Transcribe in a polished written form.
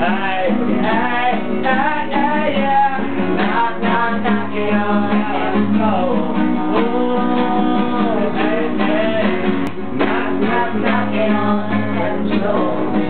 Hey, hey, hey, hey, yeah. Knock, knock, knocking on heaven's door. Ooh, hey, hey. Knock, knock, knocking on heaven's door.